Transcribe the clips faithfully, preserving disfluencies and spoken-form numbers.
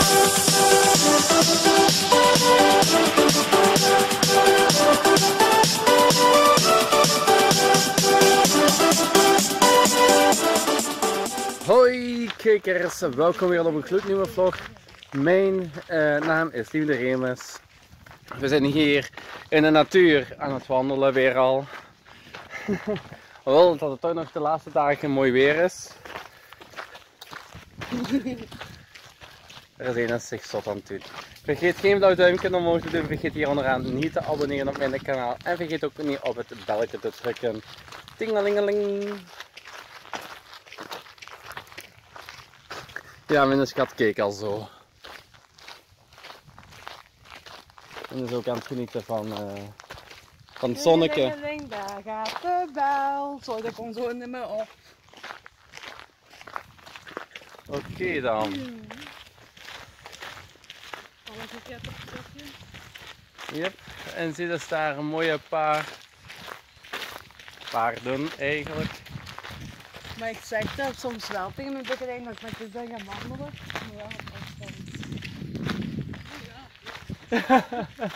Hoi kijkers, welkom weer op een gloednieuwe vlog. Mijn uh, naam is Lieve Remes. We zijn hier in de natuur aan het wandelen weer al. Hoewel dat het toch nog de laatste dagen mooi weer is. Er is een dat zich zot aan het doen. Vergeet geen blauw duimpje omhoog te doen. Vergeet hier onderaan niet te abonneren op mijn kanaal. En vergeet ook niet op het belletje te drukken. Tingelingeling. Ja, mijn schat keek al zo. En is ook aan het genieten van, uh, van het zonnetje. Daar gaat de bel. Zo, dat komt zo niet meer op. Oké okay, dan. Hmm. Alles een keer op het stokje. Yep. En zie dus daar een mooie paar paarden eigenlijk. Maar ik zeg dat soms wel tegen mijn bekkerij dat ik met dit ben gaan wandelen. Maar ja, op afstand. Ja.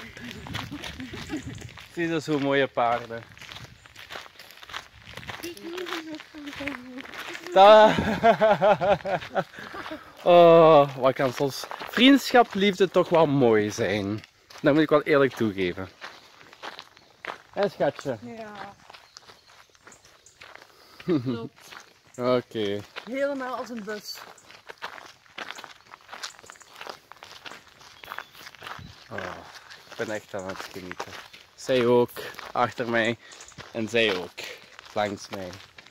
Zie dus hoe mooie paarden. Da. Oh, wat kan soms vriendschap, liefde toch wel mooi zijn. Dat moet ik wel eerlijk toegeven. Hé schatje? Ja. Klopt. Oké. Okay. Helemaal als een bus. Oh, ik ben echt aan het genieten. Zij ook achter mij en zij ook langs mij.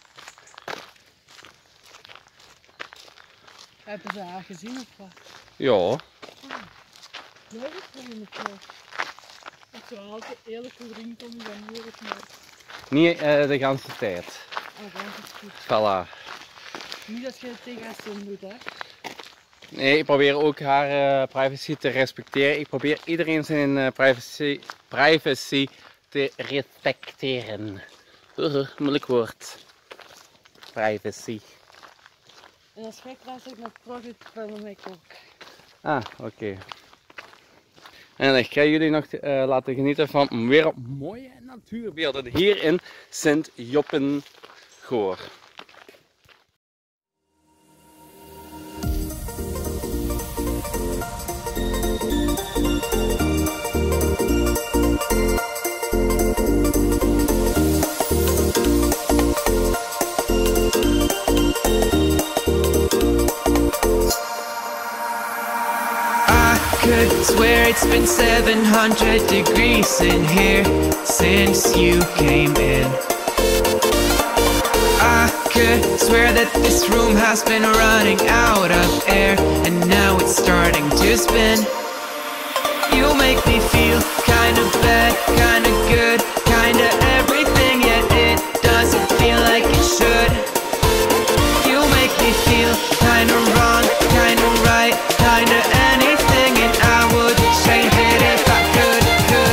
Hebben ze haar gezien of wat? Ja. Oh. Nee, dat is niet meer. Ik zou altijd eerlijk vriend komen van hier of niet. Niet uh, de hele tijd. Oh, dat is goed. Voilà. Niet dat je het tegen haar zin doet, hè? Nee, ik probeer ook haar uh, privacy te respecteren. Ik probeer iedereen zijn uh, privacy, privacy te respecteren. Uh, moeilijk woord. Privacy. En als gek luister ik naar Project van mij ook. Ah, oké. Okay. En ik ga jullie nog uh, laten genieten van weer mooie natuurbeelden hier in Sint-Joppengoor. Could swear it's been seven hundred degrees in here since you came in. I could swear that this room has been running out of air and now it's starting to spin. You make me feel kinda bad, kinda good, kinda everything, yet it doesn't feel like it should. You make me feel kinda wrong, kinda right, kinda anything, and I would change it if I could, could,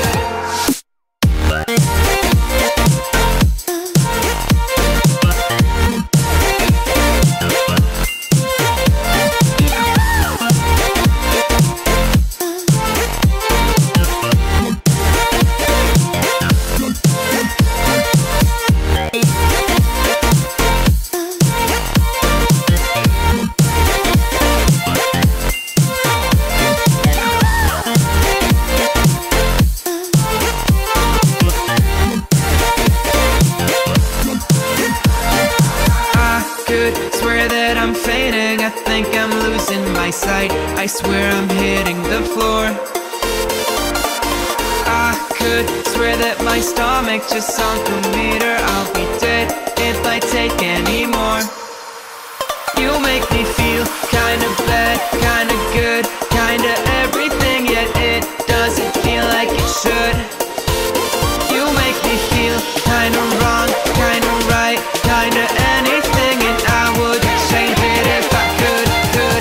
I swear I'm hitting the floor. I could swear that my stomach just sunk a meter. I'll be dead if I take any more. You make me feel kinda bad, kinda good, kinda everything, yet it doesn't feel like it should. You make me feel kinda wrong, kinda right, kinda anything, and I would change it if I could, could.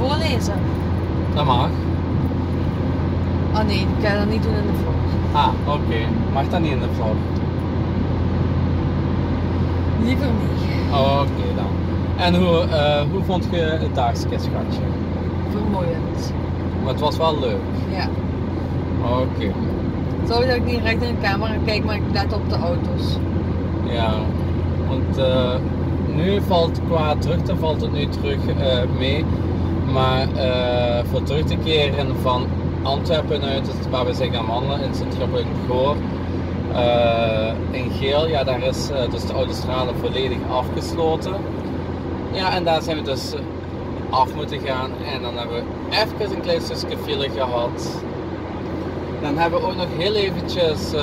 voorlezen? Dat mag. Oh nee, ik ga dat niet doen in de vlog. Ah, oké. Okay. Mag dat niet in de vlog? Liever niet. Oh, oké okay, dan. En hoe, uh, hoe vond je het dagje, schatje? Vermoeiend. Maar het was wel leuk. Ja. Oké. Okay. Sorry dat ik niet recht in de camera kijk, maar ik let op de auto's. Ja, want uh, nu valt qua drukte valt het nu terug uh, mee. Maar uh, voor terug te keren van Antwerpen uit, waar we zijn gaan wandelen in Sint-Goor, uh, in Geel, ja, daar is uh, dus de autostrade volledig afgesloten. Ja, en daar zijn we dus af moeten gaan en dan hebben we even een klein stukje file gehad. Dan hebben we ook nog heel eventjes uh,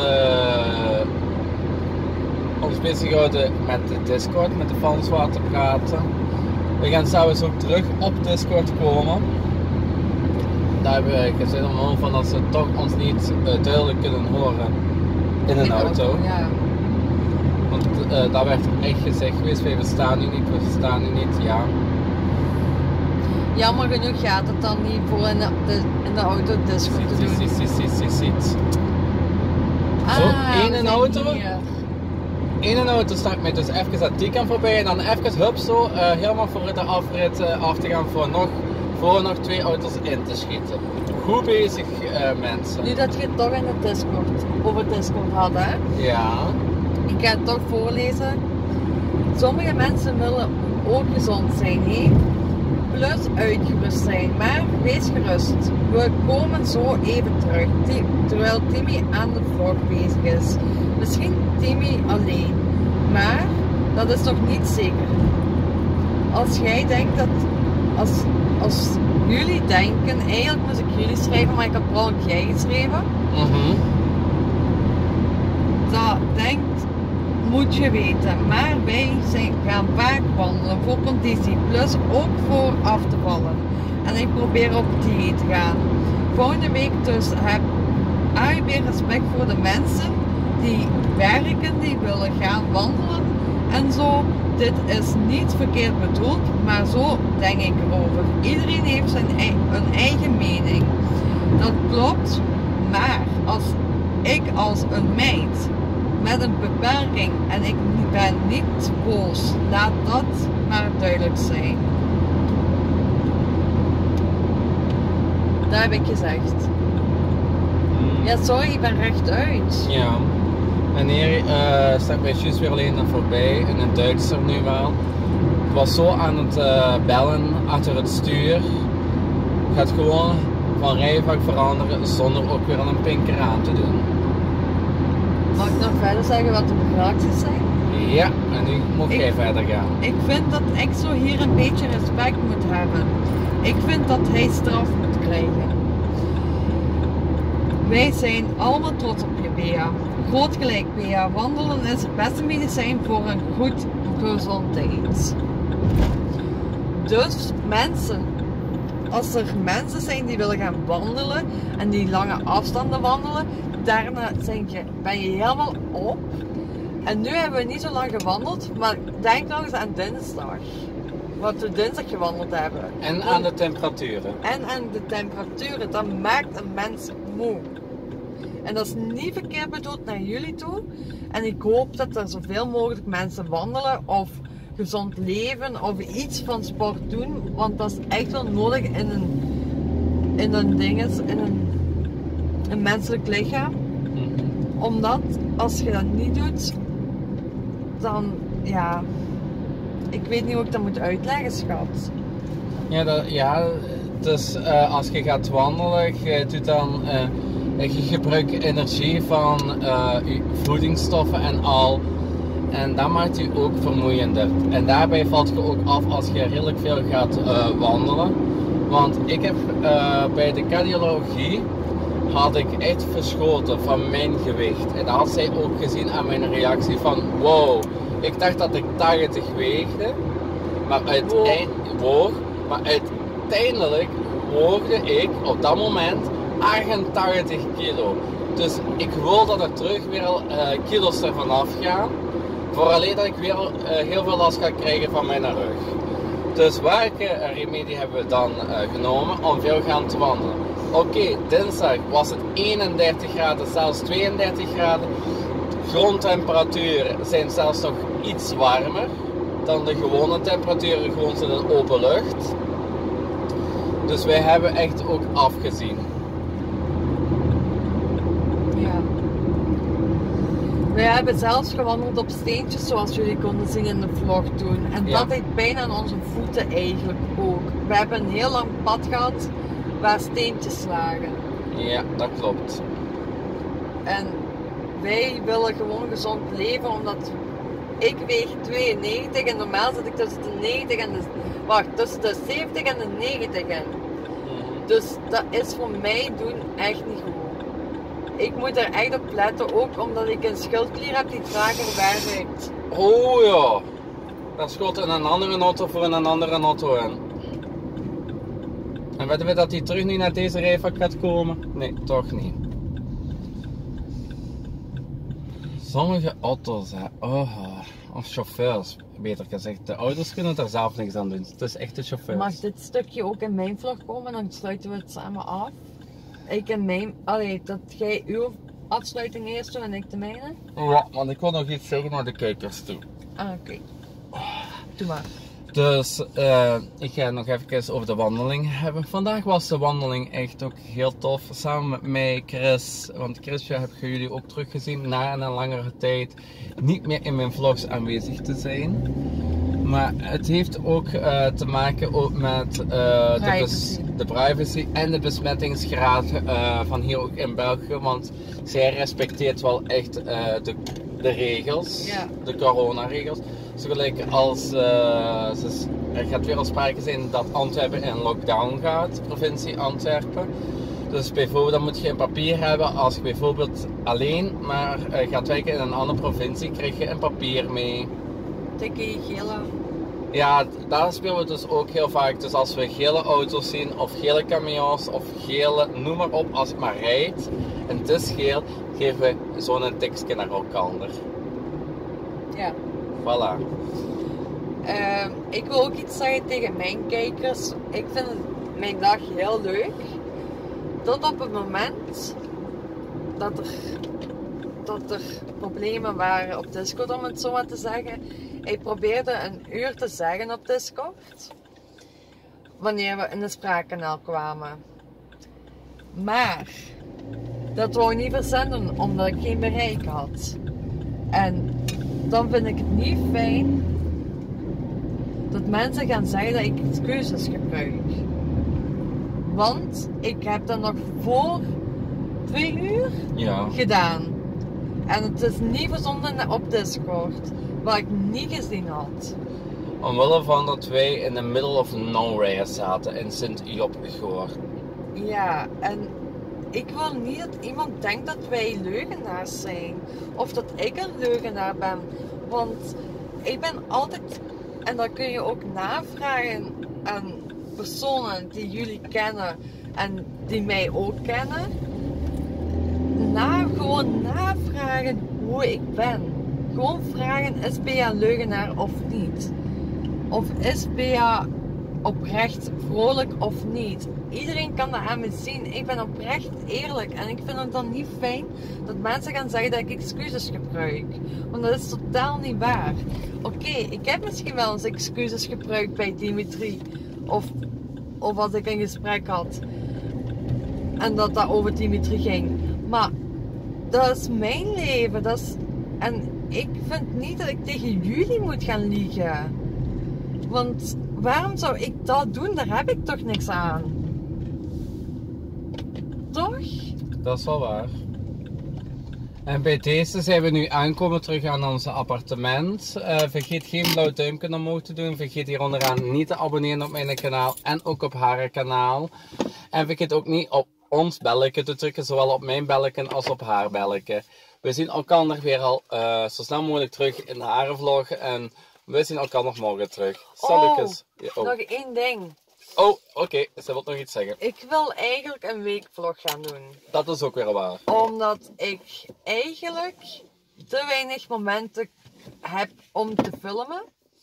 ons bezig gehouden met de Discord, met de fans wat te praten. We gaan zelfs ook terug op Discord komen. Daar hebben we gezegd omhoog van dat ze toch ons niet uh, duidelijk kunnen horen in een auto. auto ja. Want uh, dat werd echt gezegd geweest, wij verstaan u niet, we verstaan u niet, ja. Jammer genoeg gaat het dan niet voor in de, de, in de auto Discord te doen. Ziet, ziet, ziet, ziet, ziet. Ah, Zo, één auto. Hier. Eén auto stak mij dus even aan die kant voorbij en dan even hup zo uh, helemaal voor de afrit uh, af te gaan voor nog, voor nog twee auto's in te schieten. Goed bezig uh, mensen. Nu dat je het toch in de Discord, over Discord had hè? Ja. Ik ga het toch voorlezen. Sommige mensen willen ook gezond zijn, hé? Plus uitgerust zijn, maar wees gerust. We komen zo even terug, terwijl Timmy aan de vlog bezig is. Misschien Timmy alleen, maar dat is nog niet zeker. Als jij denkt dat, als, als jullie denken, eigenlijk moest ik jullie schrijven, maar ik heb vooral ook jij geschreven. Mm-hmm. Dat denkt, moet je weten, maar wij zijn, gaan vaak wandelen voor conditie, plus ook voor af te vallen. En ik probeer op dieet te gaan. Volgende week dus heb ik weer respect voor de mensen die werken, die willen gaan wandelen en zo. Dit is niet verkeerd bedoeld, maar zo denk ik erover. Iedereen heeft zijn een eigen mening. Dat klopt, maar als ik als een meid met een beperking en ik ben niet boos, laat dat maar duidelijk zijn. Dat heb ik gezegd. Ja, sorry, ik ben rechtuit. Ja. En hier uh, staat mij juist weer alleen naar voorbij, in een Duitser nu wel. Ik was zo aan het uh, bellen achter het stuur. Gaat gewoon van rijvak veranderen zonder ook weer een pinker aan te doen. Mag ik nog verder zeggen wat de reacties zijn? Ja, en nu moet jij verder gaan. Ik vind dat Exo hier een beetje respect moet hebben. Ik vind dat hij straf moet krijgen. Wij zijn allemaal trots op je, Bea. Groot gelijk, Bea. Wandelen is het beste medicijn voor een goed gezondheid. Dus mensen, als er mensen zijn die willen gaan wandelen en die lange afstanden wandelen, daarna zijn je, ben je helemaal op. En nu hebben we niet zo lang gewandeld, maar denk nog eens aan dinsdag. Wat we dinsdag gewandeld hebben. En aan de temperaturen. En aan de temperaturen. Dat maakt een mens moe. En dat is niet verkeerd bedoeld naar jullie toe. En ik hoop dat er zoveel mogelijk mensen wandelen of gezond leven of iets van sport doen. Want dat is echt wel nodig in een, in een dinges, in een, een menselijk lichaam. Omdat als je dat niet doet, dan ja, ik weet niet hoe ik dat moet uitleggen, schat. Ja, dat, ja dus uh, als je gaat wandelen, je doet dan, uh, je gebruikt energie van uh, je voedingsstoffen en al. En dat maakt je ook vermoeiender. En daarbij valt je ook af als je redelijk veel gaat uh, wandelen. Want ik heb uh, bij de cardiologie had ik echt verschoten van mijn gewicht. En dat had zij ook gezien aan mijn reactie van wow, ik dacht dat ik tachtig weegde, maar uiteindelijk woog, maar uiteindelijk woogde ik op dat moment achtentachtig kilo. Dus ik wil dat er terug weer uh, kilo's ervan afgaan, voor alleen dat ik weer uh, heel veel last ga krijgen van mijn rug. Dus welke remedie hebben we dan uh, genomen om veel gaan te wandelen? Oké, okay, dinsdag was het eenendertig graden, zelfs tweeëndertig graden. Grondtemperaturen zijn zelfs nog iets warmer dan de gewone temperaturen, gewoon in de open lucht. Dus wij hebben echt ook afgezien. Ja. Wij hebben zelfs gewandeld op steentjes, zoals jullie konden zien in de vlog toen. En ja. dat deed pijn aan onze voeten eigenlijk ook. We hebben een heel lang pad gehad waar steentjes lagen. Ja, dat klopt. En wij willen gewoon gezond leven, omdat ik weeg tweeënnegentig en normaal zit ik tussen de negentig en de... Wacht, tussen de zeventig en de negentig in. Mm-hmm. Dus dat is voor mij doen echt niet goed. Ik moet er echt op letten, ook omdat ik een schildklier heb die trager werkt. Oh ja, daar schot in een andere auto voor een andere auto in. En weten we dat hij terug nu naar deze rijvak gaat komen? Nee, toch niet. Sommige auto's, hè. Oh, of chauffeurs, beter gezegd. De ouders kunnen er zelf niks aan doen. Het is echt de chauffeurs. Mag dit stukje ook in mijn vlog komen, dan sluiten we het samen af. Ik en mijn, allee, dat jij uw afsluiting eerst doet en ik de mijne. Ja, want ik wil nog iets zeggen naar de kijkers toe. Ah, oké. Okay. Doe maar. Dus uh, ik ga nog even over de wandeling hebben. Vandaag was de wandeling echt ook heel tof. Samen met mij, Chris. Want Chrisje heb je jullie ook teruggezien na een langere tijd niet meer in mijn vlogs aanwezig te zijn. Maar het heeft ook uh, te maken ook met uh, de, bes de privacy en de besmettingsgraad uh, van hier ook in België. Want zij respecteert wel echt uh, de, de regels, ja. de coronaregels. Zo gelijk als uh, ze, er gaat weer al sprake zijn dat Antwerpen in lockdown gaat, provincie Antwerpen. Dus bijvoorbeeld dan moet je een papier hebben als je bijvoorbeeld alleen maar uh, gaat werken in een andere provincie, krijg je een papier mee. Tikkie, gele. Ja, daar spelen we dus ook heel vaak. Dus als we gele auto's zien, of gele camions, of gele, noem maar op, als het maar rijdt en het is geel, geven we zo'n tekstje naar elkaar. Ja. Voilà. Uh, ik wil ook iets zeggen tegen mijn kijkers. Ik vind mijn dag heel leuk. Tot op het moment dat er, dat er problemen waren op Discord, om het zo maar te zeggen. Ik probeerde een uur te zeggen op Discord, wanneer we in het spraakkanaal kwamen. Maar dat wou ik niet verzenden omdat ik geen bereik had. En dan vind ik het niet fijn dat mensen gaan zeggen dat ik excuses gebruik. Want ik heb dat nog voor twee uur ja. gedaan. En het is niet verzonden op Discord, wat ik niet gezien had. Omwille van dat wij in the middle of nowhere zaten in Sint-Job-Goor. Ja, en ik wil niet dat iemand denkt dat wij leugenaars zijn. Of dat ik een leugenaar ben. Want ik ben altijd, en dat kun je ook navragen aan personen die jullie kennen en die mij ook kennen. Na, gewoon navragen hoe ik ben. Gewoon vragen, is Bea een leugenaar of niet? Of is Bea oprecht vrolijk of niet? Iedereen kan dat aan me zien. Ik ben oprecht eerlijk. En ik vind het dan niet fijn dat mensen gaan zeggen dat ik excuses gebruik. Want dat is totaal niet waar. Oké, okay, ik heb misschien wel eens excuses gebruikt bij Dimitri. Of, of als ik een gesprek had. En dat dat over Dimitri ging. Maar dat is mijn leven. Dat is, en ik vind niet dat ik tegen jullie moet gaan liegen. Want waarom zou ik dat doen? Daar heb ik toch niks aan. Toch? Dat is wel waar. En bij deze zijn we nu aankomen terug aan ons appartement. Uh, vergeet geen blauw duimpje omhoog te doen. Vergeet hier onderaan niet te abonneren op mijn kanaal en ook op haar kanaal. En vergeet ook niet op ons belletje te drukken, zowel op mijn belletje als op haar belletje. We zien elkaar weer al uh, zo snel mogelijk terug in haar vlog en we zien elkaar nog morgen terug. Salutjes. Oh, ja, oh. nog één ding. Oh, oké. Okay. Ze wil nog iets zeggen. Ik wil eigenlijk een weekvlog gaan doen. Dat is ook weer waar. Omdat ik eigenlijk te weinig momenten heb om te filmen.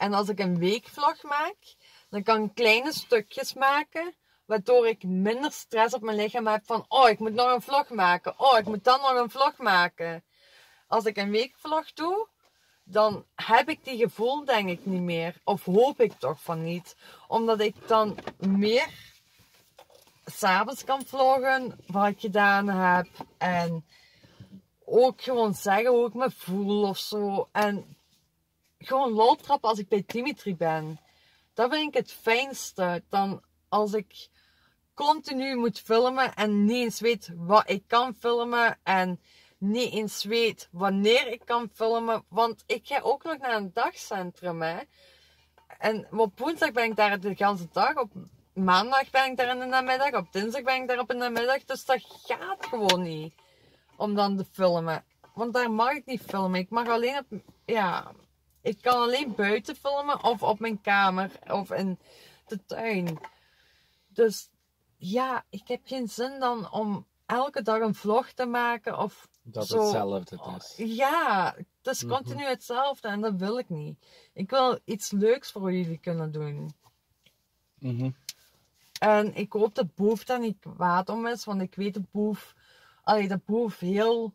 En als ik een weekvlog maak, dan kan ik kleine stukjes maken, waardoor ik minder stress op mijn lichaam heb van, oh, ik moet nog een vlog maken. Oh, ik moet dan nog een vlog maken. Als ik een weekvlog doe, dan heb ik die gevoel denk ik niet meer. Of hoop ik toch van niet. Omdat ik dan meer 's avonds kan vloggen wat ik gedaan heb. En ook gewoon zeggen hoe ik me voel of zo. En gewoon lol trappen als ik bij Dimitri ben. Dat vind ik het fijnste. Dan als ik continu moet filmen en niet eens weet wat ik kan filmen. En niet eens weet wanneer ik kan filmen. Want ik ga ook nog naar een dagcentrum. Hè. En op woensdag ben ik daar de hele dag. Op maandag ben ik daar in de namiddag. Op dinsdag ben ik daar op in de namiddag. Dus dat gaat gewoon niet. Om dan te filmen. Want daar mag ik niet filmen. Ik mag alleen op... Ja... Ik kan alleen buiten filmen. Of op mijn kamer. Of in de tuin. Dus... Ja, ik heb geen zin dan om elke dag een vlog te maken. Of Dat zo. hetzelfde is. Ja, het is Mhm. continu hetzelfde. En dat wil ik niet. Ik wil iets leuks voor jullie kunnen doen. Mhm. En ik hoop dat Boef daar niet kwaad om is, want ik weet dat Boef, allee, dat Boef heel,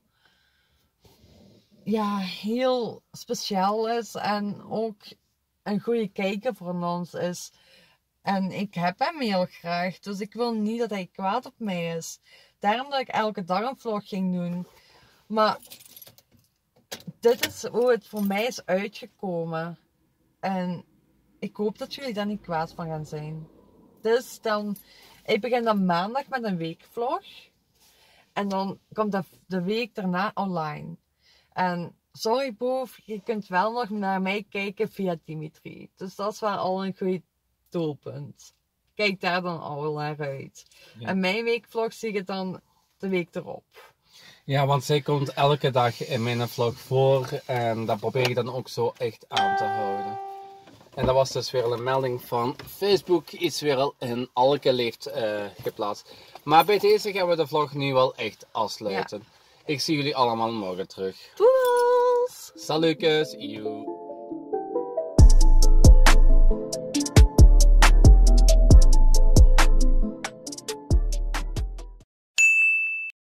ja, heel speciaal is en ook een goede kijker voor ons is. En ik heb hem heel graag, dus ik wil niet dat hij kwaad op mij is. Daarom dat ik elke dag een vlog ging doen. Maar dit is hoe het voor mij is uitgekomen. En ik hoop dat jullie daar niet kwaad van gaan zijn. Dus dan, ik begin dan maandag met een weekvlog. En dan komt dat de week daarna online. En sorry Boef, je kunt wel nog naar mij kijken via Dimitri. Dus dat is wel al een goed doelpunt. Kijk daar dan al naar uit. Ja. En mijn weekvlog zie je dan de week erop. Ja, want zij komt elke dag in mijn vlog voor en dat probeer ik dan ook zo echt aan te houden. En dat was dus weer een melding van Facebook, iets weer al in Alke heeft uh, geplaatst. Maar bij deze gaan we de vlog nu wel echt afsluiten. Ja. Ik zie jullie allemaal morgen terug. Doei! Salutjes, you.